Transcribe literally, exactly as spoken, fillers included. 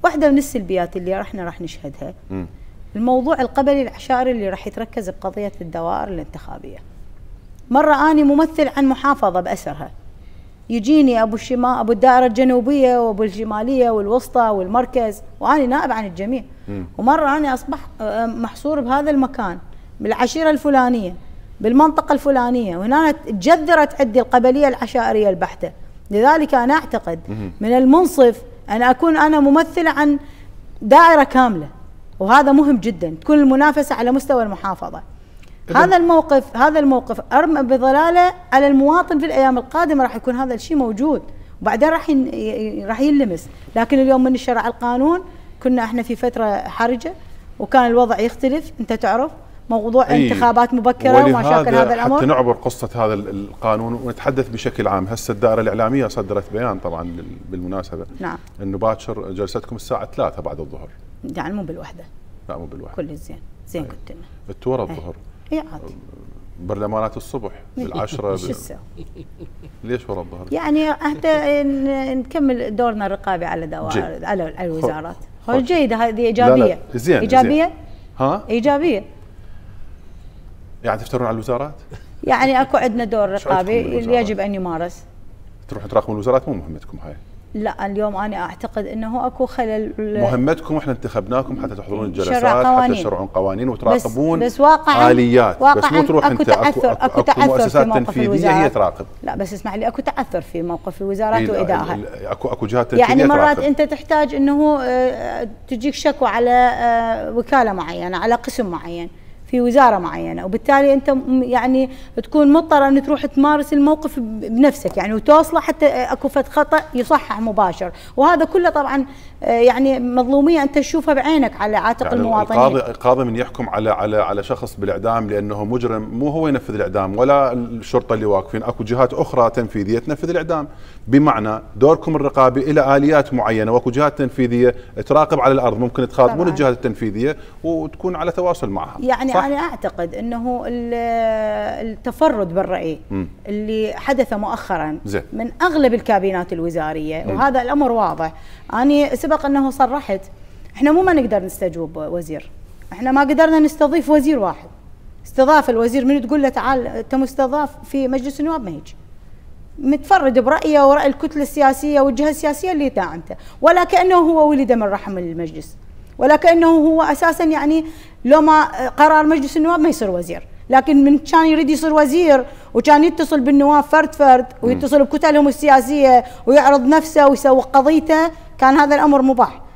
واحده من السلبيات اللي احنا راح نشهدها م. الموضوع القبلي العشائري اللي راح يتركز بقضيه الدوائر الانتخابيه. مره اني ممثل عن محافظه باسرها، يجيني ابو الشمال ابو الدائره الجنوبيه وابو الشماليه والوسطى والمركز، واني نائب عن الجميع. م. ومره اني اصبح محصور بهذا المكان بالعشيره الفلانيه بالمنطقه الفلانيه، وهنا تجذرت عندي القبليه العشائريه البحته. لذلك انا اعتقد من المنصف ان اكون انا ممثله عن دائره كامله، وهذا مهم جدا، تكون المنافسه على مستوى المحافظه. هذا الموقف هذا الموقف ارمى بظلاله على المواطن في الايام القادمه، راح يكون هذا الشيء موجود وبعدين راح راح يلمس. لكن اليوم من شرع القانون كنا احنا في فتره حرجه وكان الوضع يختلف، انت تعرف موضوع انتخابات مبكره ومشاكل هذا الامر. حتى نعبر قصه هذا القانون ونتحدث بشكل عام. هسه الدائره الاعلاميه صدرت بيان طبعا بالمناسبه، نعم، انه باكر جلستكم الساعه ثلاثة بعد الظهر، يعني مو بالوحده. لا مو بالوحده، كل زين زين كنت لنا انتوا ورا الظهر. اي عادي. برلمانات الصبح بالعشرة شو السوي؟ ليش ورا الظهر؟ يعني حتى نكمل دورنا الرقابي على دوائر على الوزارات. هو جيد، هذه ايجابيه. لا لا. زين ايجابيه؟ زين. ها؟ ايجابيه. يعني تفترون على الوزارات؟ يعني اكو عندنا دور رقابي اللي يجب ان يمارس. تروحون تراقبون الوزارات، مو مهمتكم هاي؟ لا اليوم انا اعتقد انه اكو خلل. مهمتكم احنا انتخبناكم حتى تحضرون الجلسات، حتى تشرعون قوانين وتراقبون بس, بس واقعا اليات، واقعا بس مو تروح اكو انت تعثر اكو, أكو تعثر مؤسسات تنفيذيه هي تراقب. لا بس اسمح لي، اكو تعثر في موقف الوزارات وادائها. اكو اكو جهات تنفيذيه يعني مرات تراقب. انت تحتاج انه تجيك شكوى على وكاله معينه، على قسم معين في وزاره معينه، وبالتالي انت يعني تكون مضطر ان تروح تمارس الموقف بنفسك يعني وتوصله حتى اكو فد خطا يصحح مباشر، وهذا كله طبعا يعني مظلوميه انت تشوفها بعينك على عاتق يعني المواطنين. القاضي القاضي من يحكم على على على شخص بالاعدام لانه مجرم، مو هو ينفذ الاعدام ولا الشرطه اللي واقفين، اكو جهات اخرى تنفيذيه تنفذ الاعدام، بمعنى دوركم الرقابي الى اليات معينه، واكو جهات تنفيذيه تراقب على الارض، ممكن تخاطبون الجهات التنفيذيه وتكون على تواصل معها. يعني صح؟ انا اعتقد انه التفرد بالراي م. اللي حدث مؤخرا زي. من اغلب الكابينات الوزاريه م. وهذا الامر واضح. انا سبق انه صرحت احنا مو ما نقدر نستجوب وزير، احنا ما قدرنا نستضيف وزير واحد. استضاف الوزير من تقول له تعال انت مستضاف في مجلس النواب ما يجي، متفرد برايه وراي الكتله السياسيه والجهه السياسيه اللي داعمته، ولا كانه هو ولد من رحم المجلس، ولا كانه هو اساسا يعني لو ما قرار مجلس النواب ما يصير وزير، لكن من كان يريد يصير وزير وكان يتصل بالنواب فرد فرد ويتصل بكتلهم السياسيه ويعرض نفسه ويسوق قضيته، كان هذا الامر مباح.